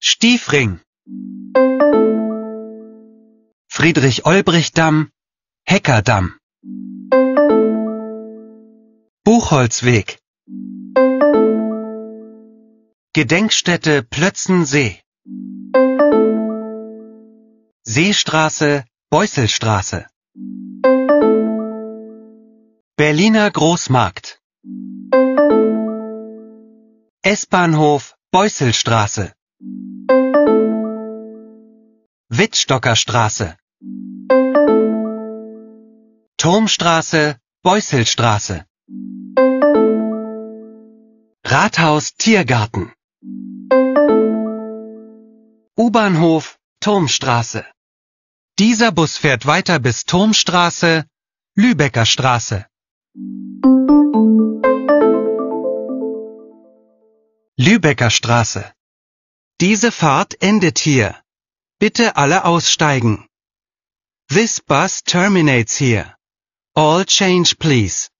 Stiefring, Friedrich-Olbricht-Damm, Heckerdamm, Buchholzweg, Gedenkstätte Plötzensee, Seestraße, Beusselstraße, Berliner Großmarkt, S-Bahnhof Beusselstraße, Wittstockerstraße, Turmstraße, Beusselstraße, Rathaus Tiergarten, U-Bahnhof Turmstraße. Dieser Bus fährt weiter bis Turmstraße, Lübecker Straße. Lübecker Straße. Diese Fahrt endet hier. Bitte alle aussteigen. This bus terminates here. All change please.